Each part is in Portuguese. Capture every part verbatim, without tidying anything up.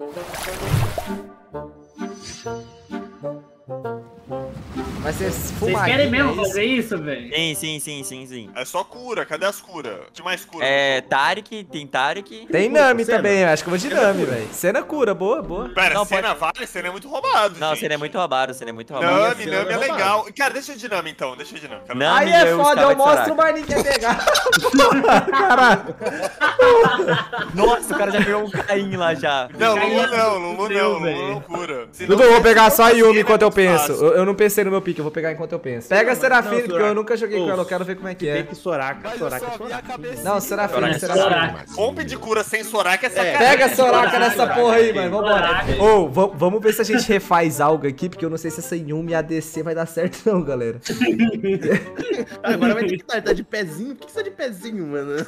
Vai ser Vocês fumar. querem mesmo é fazer isso, velho? Sim, sim, sim, sim, sim. É só cura, cadê as curas? De mais cura. É, Tarik, tem Tarik. Tem Nami também, acho que eu vou de Nami, velho. Cena cura, boa, boa. Pera, Não, cena pode- vale? Cena é muito roubado, Não, gente. você é muito roubado, você é muito roubado. Nami, cena Nami é é roubado. legal. Cara, deixa eu de Nami então, deixa eu de Nami. Quero- Não. Aí Nami é e os foda, caras eu de mostro, Soraka. mas ninguém quer pegar. Caralho. Nossa, o cara já pegou um Caim lá já. Não, Caiu, Lulu não, Lulu fudeu, não, Lulu velho. não cura. Se Dudu, não eu vou pegar for só a assim, Yumi é enquanto eu muito penso. fácil. Eu, eu não pensei no meu pique, eu vou pegar enquanto eu penso. Pega a Serafine, porque eu Soraka. nunca joguei com Ô, ela, eu quero ver como é que Tem é. que Soraka, Soraka, Soraka. Não, Serafine, Soraka. Serafine. Soraka. Comp de cura sem Soraka é sacanagem. Pega a Soraka Soraka, nessa porra aí, mano. Vambora. Soraka. Ô, va- vamos ver se a gente refaz algo aqui, porque eu não sei se essa Yumi A D C vai dar certo não, galera. Agora vai ter que estar tá de pezinho. Por que você tá de pezinho, mano?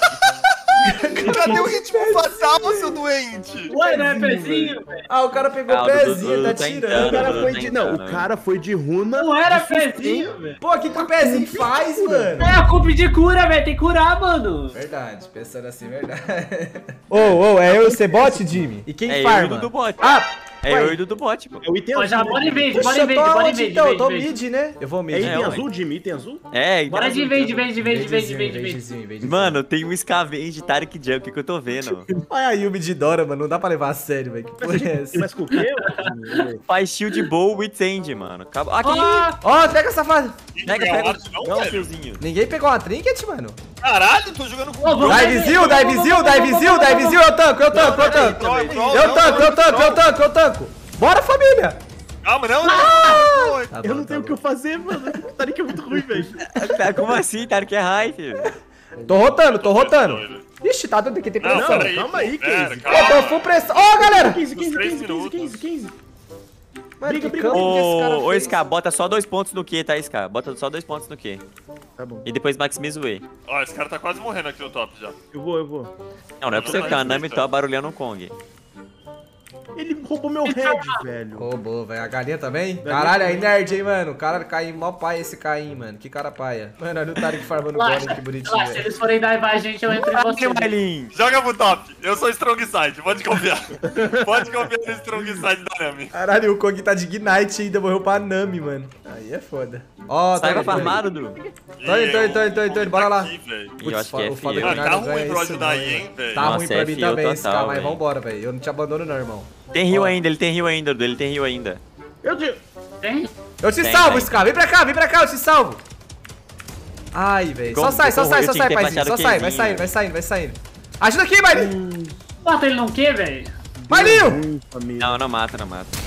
Cadê o ritmo fatal, seu doente? Ué, não é pezinho, velho? Ah, o cara pegou Ah, o pezinho, Dudu tá tá tirando. O entrando. cara Não, foi não de. tem Não, cara, o cara foi de runa. Não era de suspense. pezinho, velho. Pô, o que que o pezinho faz, mano? É a culpa de cura, velho. Tem que curar, mano. Verdade, pensando assim, verdade. Ô, ô, é eu e você bot, Jimmy? E quem É eu e o farma? Dudu bot. Ah, É ué. eu e o Dudu bot, pô. É o item Ó, azul. já né, bora Jimmy? invade, bora puxa, eu invade, tô bora onde invade, então? Eu tô invade. mid, né? Eu vou mid. É então. item ué. azul, Jimmy? Item azul? É, então. Bora de invade, invade, invade, invade, Invadezinho, invade, invade. invadezinho, invadezinho. Mano, tem um Scavenge Tarik Junk que eu tô vendo. Olha a Yumi de Dora, mano. Não dá pra levar a sério, velho. Que porra é essa? Mas com o quê? Faz shield bow with end, mano. Acabou. Aqui! Ah, Ó, pega essa fase. Pega, Não, pega. não, Não, velho. fiozinho. Ninguém pegou uma trinket, mano? Caralho, tô jogando com Ô, vamos- Divezil, Divezil, Divezil, Divezil. Eu tanco, eu tanco, eu tanco. Troll, troll, Eu não, tanco, eu não, tanco, eu troll. tanco, eu tanco. Bora, família. Calma, não, não. Tá Eu bom, não tá tenho o que eu bom. fazer, mano. Tá nem que é muito ruim, velho. Tá, como assim? Tarik é high, filho. Tô rotando, tô rotando. Ixi, tá doido aqui, tem Não, pressão. peraí. Calma aí, Pera, Casey. calma. Eu tô full pressão. Ó, galera. quinze, quinze, três quinze, quinze, minutos. quinze, quinze. Mano, Briga, que briga. campo que esse cara Ô, ô, fez? Ska, bota só dois pontos no Q, tá, Ska? Bota só dois pontos no Q. Tá bom. E depois maximiza o E. Ó, esse cara tá quase morrendo aqui no top já. Eu vou, eu vou. Não, não é pra você ficar Nami tá barulhando o Kong. Ele roubou meu head, velho. Roubou, velho. A galinha também? Caralho, aí nerd, hein, mano. Caralho, Caim, mó pai esse Caim, mano. Que cara paia. Mano, olha o Tarek farmando golem, Relaxa, que bonitinho, relaxa. Se velho. eles forem dar invade, gente, eu entro em você. Marlin. Joga pro top. Eu sou Strong Side, pode confiar. Pode confiar no Strong Side da Nami. Caralho, o Kong tá de Ignite ainda, morreu pra Nami, mano. Aí é foda. Ó, Sai tá pra farmado, Du. Tô indo, tô indo, tô indo, tô indo, tô indo, bora lá. Aqui, velho. E eu acho que é o F. foda é que Mano, nós tá não ruim ganha pro isso ajudar não, aí, hein, velho. velho. Tá Nossa, ruim pra mim F I O também esse total, cara, mas velho. vambora, velho. Eu não te abandono não, irmão. Tem rio Ó. ainda, ele tem rio ainda, Du. Ele tem rio ainda. Eu digo. Tem? Eu te Tem, salvo, tem. Ska. Vem pra cá, vem pra cá, eu te salvo. Ai, velho. Só Como- sai, só como sai, eu só tinha sai, que ter paizinho. Só baixado o sai, vai Qzinho. saindo, vai saindo, vai saindo. Ajuda aqui, Mailinho. Mata ele não quer, velho? Mailinho! Ruim, família. Não, não mata, não mata.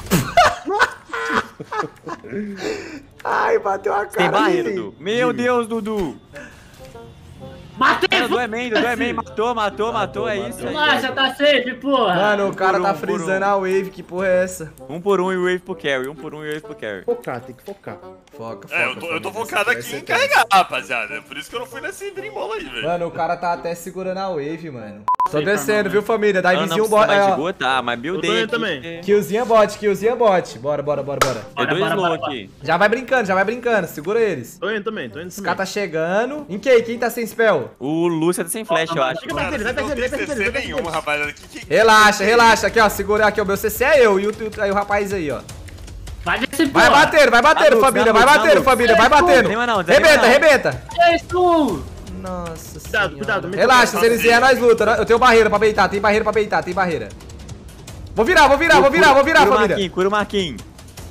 Ai, bateu a cara. Tem barreira, dele. Du. Meu Deus, Dudu. Matei, Mano, do Emen, do Emen. Matou, matou, matou. É isso aí. relaxa, tá safe, porra. Mano, o cara por tá um, por frisando um. a wave, que porra é essa? Um por um e wave pro carry. Um por um e wave pro carry. Focar, tem que focar. Foca, foca. É, eu tô, eu tô família, focado essa aqui vai em ser carregar, rapaziada. É por isso que eu não fui nesse dreambola aí, velho. Mano, o cara tá até segurando a wave, mano. Tô Sei, descendo, Fernando. viu, família? Não, não Divezinho precisa bot. mais É, de ó. gol, tá, mas buildei Eu tô aqui. indo também. porque- Killzinha bot, killzinha bot. Bora, bora, bora, bora. Tem Bora, dois bora, slow bora, aqui. Já vai brincando, já vai brincando. Segura eles. Tô indo também, tô indo Os também. caras tá chegando. Em quem? Quem tá sem spell? O Lúcia tá sem flash, eu acho. Chega Mano, perto dele, vai não perto tem dele, vai perto C C dele, vai perto nenhum, dele. rapaziada. Que, que... Relaxa, relaxa. Aqui, ó. Segura aqui, ó. Meu C C é eu. E o, o- aí o rapaz aí, ó. Vai nesse Vai porra. batendo, vai batendo, Luz, família. dá Vai luz, dá batendo, luz. família. Vai batendo. Desanima não, desanima Rebenta, não. rebenta. Isso! Nossa Cuidado, senhora. cuidado, me- Relaxa, se eles vierem, nós luta. Eu tenho barreira pra beitar. Tem barreira pra beitar, tem barreira. Vou virar, vou virar, vou virar, vou virar, Cura o família. Marquinhos, cura o Marquinhos.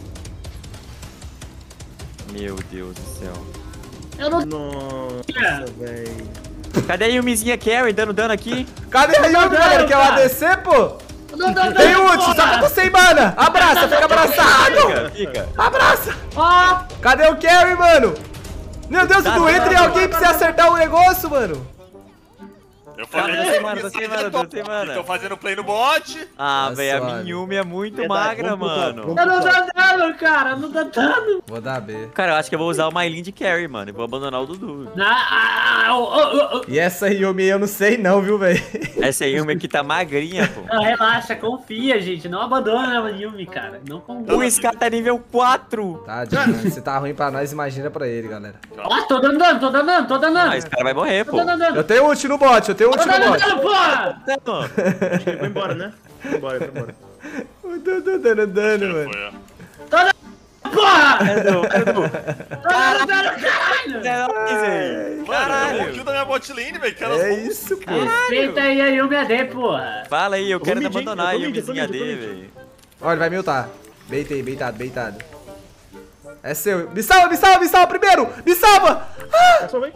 Meu Deus do céu. Eu não... Nossa, velho. Cadê a Yumizinha carry dando dano aqui? Cadê a Yumi, Não, galera? Quer o cara. A D C, pô? Não, não, Tem não, ult, só que eu tô sem mana. Abraça, fica abraçado. Fica, fica. Abraça. Ó, Cadê o carry, mano? Meu Deus, Tá, Dudu, tá, entre tá, alguém pra você acertar o negócio, mano. Eu falei Tá que sem mana, tá sem mana, tá sem mana. Tô fazendo play no bot. Ah, Tá velho, a suave. minha Yumi é muito Verdade, magra, vamos pro top, mano. vamos eu não dá dano, cara, não dá dano. Vou dar B. Cara, eu acho que eu vou usar o Mylin de carry, mano. E vou abandonar o Dudu. Na, ah, oh, oh, oh. E essa Yumi eu não sei não, viu, velho? Essa Yumi aqui tá magrinha, pô. Não, relaxa, confia, gente. Não abandona a Yumi, cara. Não confia. O Ska tá nível quatro. Tadinho, se tá ruim pra nós, imagina pra ele, galera. Ó, tô dando dano, tô dando dano, tô dando dano. Ah, esse cara vai morrer, Tô pô. dando dano. Eu tenho ult no bot, eu tenho Tô ult no dando bot. dano, porra. Não. Acho que ele foi embora, né? Bora, bora. O Dudu dando dano, mano. Foi, ó. Porra! Edu, Edu. Caralho! Caralho! É nóis, velho. Mano, Caralho. eu kill da minha bot lane, velho. Cara, É isso, pô. Respeita aí a Yumi A D, porra. Fala aí, eu quero te mid, hein? abandonar Eu aí, tô o mid, eu tô vizinho A mid, D, eu tô mid. velho. Olha, ele vai me ultar. Beitei, beitado, beitado. É seu. Me salva, me salva, me salva primeiro! Me salva! É só, vem.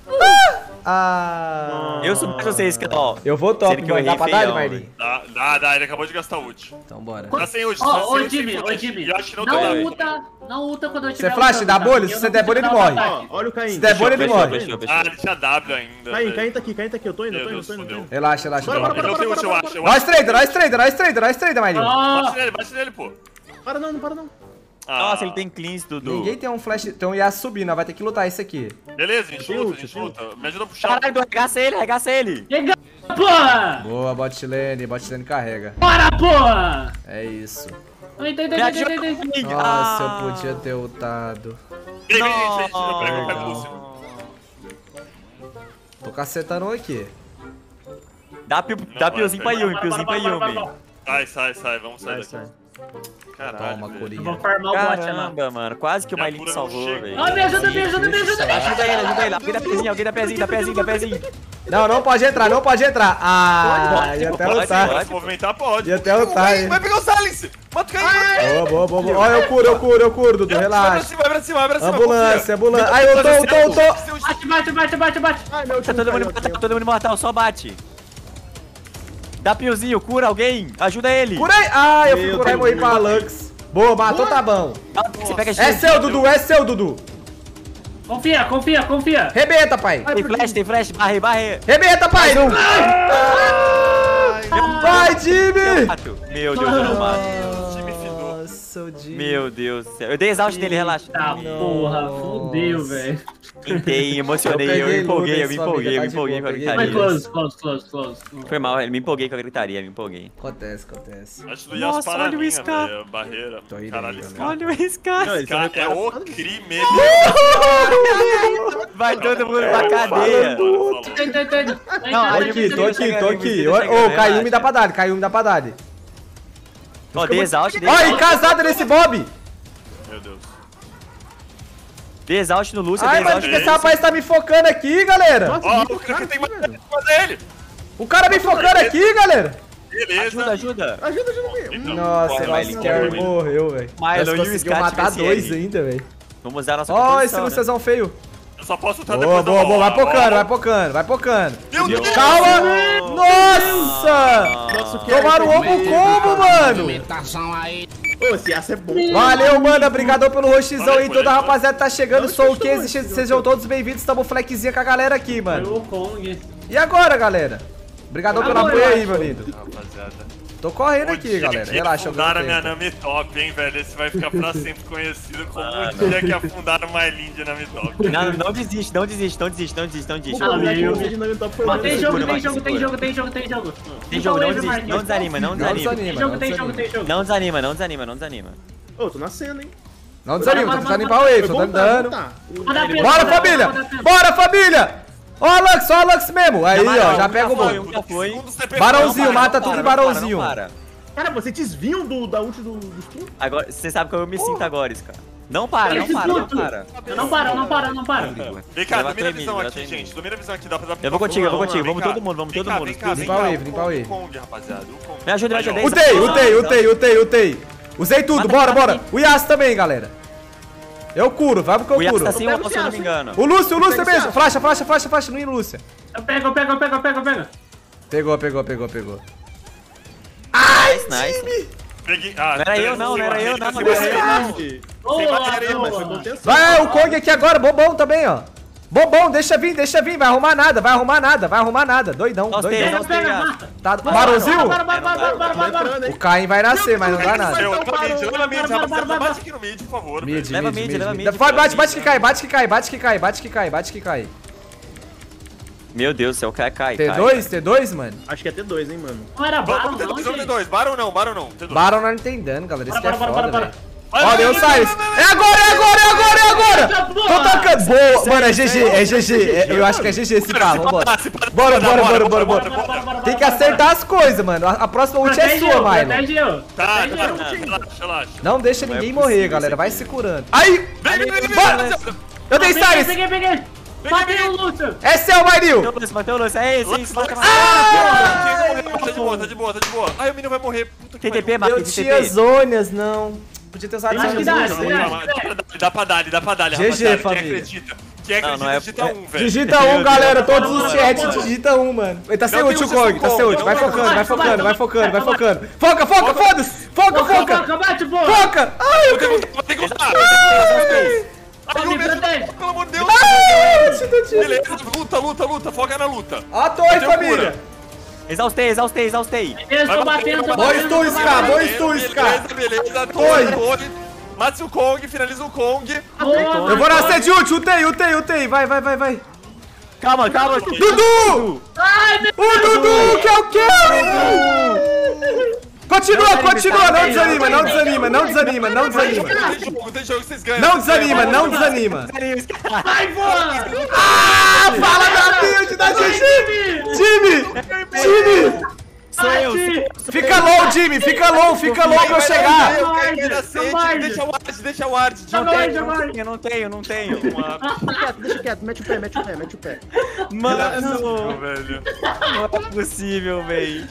Ah! Eu sou mais vocês, que ó. Eu vou top, Sendo que eu mano. Dá errei pra dar, feião, Marlin? Dá, dá, dá. Ele acabou de gastar ult. Então bora. Tá sem ult, tá Ó, sem ô ult. Jimmy, sem ô flash. Jimmy. E eu acho que não Não dá. ulta, não ulta quando eu tiver Você flash, ultando, dá tá? bolha, Eu se não você der bolha, ele consigo dar morre. um ataque. Ó, olha o Caim. Se der bolha, ele Fechou, morre. fechou, Ah, fechou. ele tinha W ainda. Caim, velho. Caim tá aqui, Caim tá aqui. Eu tô indo, eu tô Meu indo, eu Deus, tô indo. eu tô fodeu. indo. Relaxa, relaxa. Bora, bora. bora, Ele não tem bora, ult, eu bora, acho. eu Nós acho. trader, nós trader, nós trader, nós trader, Marlin. Ó, Bate nele, bate nele, pô. Para não, não para não. Ah, Nossa, ele tem cleans, Dudu. Ninguém tem um flash. Tem um Yasuo subindo, nós vai ter que lutar esse aqui. Beleza, a gente Tem luta, ult, a gente tem luta. Me ajuda a puxar. Caralho, arregaça ele, arregaça ele. Chega, porra! Boa, bot lane, bot lane carrega. Bora, porra! É isso. Ai, ai, Me ai, ai, ajuda. ai, ai. Nossa, Ah. eu podia ter ultado. Vem, vem, gente, gente. Eu pego, eu pego o Lúcio. Tô cacetando um aqui. Dá, pio, dá piozinho pra Yumi, piozinho pra Yumi. Sai, sai, sai. Vamos sair Sai, daqui. sai. Caralho, Toma, velho. Corinha. Eu vou farmar o bot lá. Caramba, mano, quase que o Minha Mailin cura não salvou, chega. velho. Ó, me ajuda, me ajuda, me ajuda. Ajuda ele, ajuda ele. Alguém dá pezinho, alguém dá pezinho, dá pezinho, dá pezinho. Não, não pode entrar, não pode entrar. Ah, Pode, ia até pode, lutar. pode. Se movimentar, pode. Ia até lutar, hein. Vai pegar o Silence. Mata o Caim. Boa, boa, boa, boa. Ó, eu curo, eu curo, eu curo, Dudu, Vai pra relaxa. cima, vai pra cima, vai pra cima. Ambulância, ambulância. Ai, eu tô, eu tô, eu tô. Bate, bate, bate, bate, bate. Ai, meu Tá time todo mundo caiu, imortal, caiu. todo mundo imortal, só bate. Dá piozinho, cura alguém, ajuda ele. Curei. Ah, eu fui Meu curar e Deus, morri meu pra Deus. Lux. Boa, matou, tá bom. Ah, Você pega É shield. seu, Dudu, é seu, Dudu. Confia, confia, confia. Rebenta, pai. Tem flash, tem flash, barre, barre. Rebenta, pai. Não. Vai, Jimmy. Mato. Meu Deus, eu não mato. time fidou. Nossa, o Jimmy. Meu Deus do céu. Eu dei exaust nele, relaxa. Tá, porra, fudeu, velho. Tentei, emocionei, Eu eu me peguei empolguei, eu Lucas, me sua empolguei, eu amiga, me tá de empolguei boa, com a peguei Vai, gritaria. close, close, close, close. Foi mal, eu me empolguei com a gritaria, me empolguei. Acontece, acontece. Acho que Nossa, Yas para olha o minha, Scar. velho. Barreira. Tô rindo Caralho, ainda, Scar. Olha o Scar. Não, eles são Scar é o recuperados. crime. Vai todo mundo pra cadeia. Tem, tem, tem. Não, Tô aí aqui, tô aqui, tô aqui. Ô, Relaxa. ô, Caiu me dá pra dar, Caiu me dá pra dar. Ó, dei exaust, dei Ó, e exaust. casada nesse Bob. Meu Deus. Dei exaust no Lúcio, Ai, dei mas exaust esse no rapaz tá me focando aqui, galera. Nossa, Ó, muito o cara que tem mais cara. que fazer ele. O cara me focando aqui, galera. Beleza. Ajuda, ajuda. Ajuda, ajuda. Então, Nossa, Corre, o Milo, Scare corre. morreu, velho. Milo, Nós e o conseguimos Scar matar T P S dois L. ainda, velho. Vamos usar a nossa Ó, esse composição, né? Lucezão feio. Eu só posso lutar Boa, depois boa, da boa. Vai bola. pocando, vai pocando, vai pocando. Meu Deus. Calma. Nossa. Nossa, o que Tomaram o é? ovo combo, mano. Ô, esse aço é bom. Valeu, mano. Obrigadão pelo roxizão Valeu, aí. Toda a valeu. rapaziada tá chegando. Não, Sou o deixa eu Kenzie. ver. Sejam todos bem-vindos. Tamo flexzinha com a galera aqui, mano. Foi o Kong. E agora, galera? Obrigadão pelo Agora, apoio aí, acho. meu lindo. Rapaziada. Tô correndo O aqui, dia galera. que Relaxa, eu afundaram a ganho minha tempo. Nami Top, hein, velho. Esse vai ficar pra sempre conhecido como o dia que afundaram uma Lindy Nami Top. Não, não desiste, não desiste, não desiste, não desiste, não desiste. Ah, O meu. moleque de Nami Top foi Ó, bom. tem jogo, segura, tem vai, jogo, tem segura. jogo, tem jogo, tem jogo. Tem jogo, não Wave, desiste, Marquinhos. não desanima, não Não desanima. desanima, Tem não jogo, tem jogo, desanima. tem jogo. Não desanima, não desanima, não desanima. Ô, tô nascendo, hein? Não desanima, tô Bora, tentando bora, limpar o wave, Foi tô bom, dando tá, dano. tá. Manda pena, Bora, manda família! pena, manda pena. Bora, família! Ó a Lux, ó a Lux mesmo. Aí, Já ó, já um pega o foi, bom. um já foi. Segundo C P. Barãozinho, Não para, mata não tudo em para, não para, barãozinho. não para. Cara, vocês desviam do, da ult do, do stun? Agora, você sabe como eu me sinto agora, Scar. Não para, não Esse para, não puto. para. Eu não paro, não paro, não paro. Vem cá, Leva domina a tua visão mid, aqui, leva tua gente. mid. Domina a visão aqui, dá pra dar Eu vou contigo, eu vou Vamos lá, contigo, vem vamos cá. todo mundo, vamos Vem todo cá, mundo. Vem cá, vem Limpa cá. o wave, limpa o wave. O Kong, rapaziada. O Kong. Me ajuda, me Aí, ó. ajuda. Utei, utei, utei, utei, utei. Usei tudo, Mata bora, aqui, mata bora. O Yasuo também, galera. Eu curo, vai pro que O eu Yasuo curo. tá sem Eu o pego se eu não esse me aço, engano. O Lúcio, o Lúcio pego também. esse Flasha, flasha, flasha, flasha. Não ia, Lúcia. Eu pego, eu pego, eu pego, eu pego, eu pego. Pegou, pegou, pegou, pegou. Nice, nice. Peguei. Ah, Não era eu, não, não era eu, não, não era eu, não. Boa, barreira, Mas foi boa. contenção. Vai, o Kong aqui agora, bobão também, ó. Bobão, deixa vir, deixa vir. Vai arrumar nada, vai arrumar nada, vai arrumar nada. Doidão, Nossa, doidão. Pega, Gostei, pega, gostei, mata. Tá, Bora, Barãozinho? Bora, bora, bora, bora, bora, Tá bora, bora. entrando, O hein? Caim vai nascer, mas não dá nada. Eu, Então, leva mid, parou. leva mid, Bora, bora, rapaziada. bora, Bate aqui no mid, por favor. Mid, velho. Leva mid, mid, mid, leva mid. mid, Vai, leva bate, mid. bate que cai, bate que cai, bate que cai, bate que cai, bate que cai. Meu Deus do céu, cai, cai, T cai. dois, T dois, mano. Acho que é T dois, hein, mano. Não era Vamos, Baron, vamos ter não, dois, vamos ter gente. dois. Baron não, Baron não. T dois. Baron não tem dano, galera. Isso Bora, que é bora, bora, foda, bora. velho. Ó, deu o Silas. É agora, é agora, é agora, é agora. Tô tocando. Boa. Mano, é G G, é G G. É- Eu acho que é G G esse carro. Vambora. Bora, bora, bora, bora, bora. Tem que acertar as coisas, mano. A a próxima ult é sua, Milo. Protegeu. Tá, tá, Protegeu. tá, relaxa, relaxa. Não deixa ninguém morrer, galera. Vai se curando. Aí! Vem, vem, vem, vem, Bora! vem. Eu dei Peguei, Silas! peguei, peguei. Matei o Lúcio. É seu, Marinho! Bateu o Lúcio, bateu o Lúcio. É esse, é esse. Mata, mata. Tá de boa, tá de boa, tá de boa. Ai, o menino vai morrer. Puta que T T P, pariu. mata, Eu T T tinha P. zônias, não. Podia ter usado Acho que zônias. dá, não acho que sei. dá. Dá pra dar, dá pra dar, G G, rapaziada. Quem família. acredita? Quem Não, acredita, não é- digita um, velho. Digita um, galera. Todos os Bora, chats bora. digita um, mano. Ele tá sem Não ult, tem o ult, Kong. Tá Kong. sem ult. Vai Não, focando, vai vai, focando, vai, vai focando, vai vai, focando. Foca, foca, foda-se! Foca, Foca, foca! bate, pô. Foca! Ai, eu Vai caí! ter que- vai ter que usar. Ai! Ai, Me o mesmo, protege. pelo amor de Deus. Ai, ult do time. Beleza, luta, luta, luta. Foca na luta. A torre, Deu família! cura. Exaustei, exaustei, exaustei. Eu Vai tô batendo, batendo, tô vai Boa batendo. stun, tô Scar, batendo. boa Beleza, stun, Scar. Beleza, beleza. Foi. Torre, torre. Mate o Kong, finaliza o Kong. Boa, Eu vou nascer de ult, ultei, ultei, ultei. Vai, vai, vai, vai. Calma, calma. Dudu! Ai, meu O Dudu, que é o quê? Continua, continua, não desanima, não desanima, não desanima, não desanima. Tem jogo, tem jogo, vocês ganham. Não desanima, não desanima. Vai, boa. Ah, fala da build da G G! Time! Time! Sou eu. Bate. Fica low, Jimmy, fica low, fica low pra eu chegar. Eu quero que ele Não aceite, vai. deixa o art, deixa o art. Não Não vai, tenho, não não vai. tenho, não tenho, não tenho. Deixa quieto, deixa quieto. Mete o pé, mete o pé, mete o pé. Mano, velho. não é possível, véi.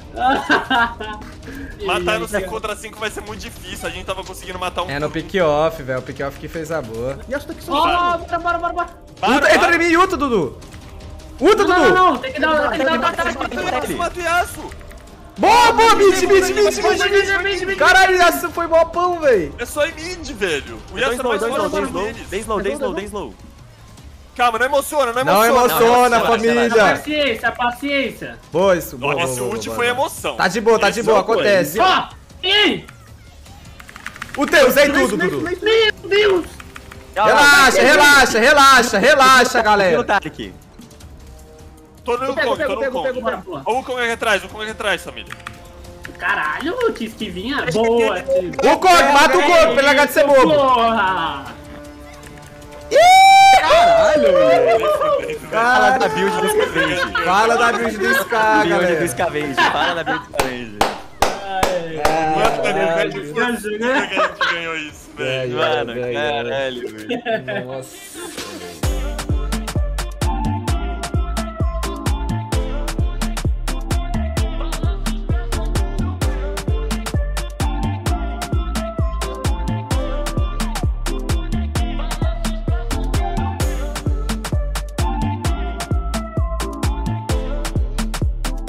Matar no cinco contra cinco vai ser muito difícil. A gente tava conseguindo matar um. É no pick-off, velho, o pick-off que fez a boa. E acho que aqui são Ó, bora, bora, bora, bora. Ulta, entra em mim, Uta, Dudu. Uta, Não, não, Dudu. não, tem que dar, tem que dar batalha. Yasuo, mata o Yasuo. Boa, boa, mid, mid, mid, mid, Mid, mid. mid. Caralho, isso foi mó pão, velho. É só em mid, velho. O Dei Yasuo é slow, mais dei slow, forte dei que slow. eles. Dei slow, dei slow, dei slow. Calma, não emociona, não Não emociona. emociona, relaxa, família. Paciência, paciência. Boa isso, boa, Olha, boa, esse boa, ult boa, foi boa. emoção. Tá de boa, tá de Esse boa, não foi. acontece. Ó, ei, O teu, usei tudo, Dudu. meu Deus. Relaxa, relaxa, relaxa, relaxa, Pelo galera. Tarek. Tô no Eu pego, Kong, tô pego, no pego, Kong. pego, Bora, porra. Olha o Kong aqui atrás, o Kong aqui atrás, família. Caralho, que esquivinha. Boa, time. O Kong, mata o Kong, pra ele largar de ser bobo. Porra. Fala da build do Scavenge. Fala da build do Scar, Build do galera. Scavenge. Fala da build do Scavenge. Mano, é, velho, foi é, que a gente ganhou isso, velho. Mano, caralho, velho. Nossa.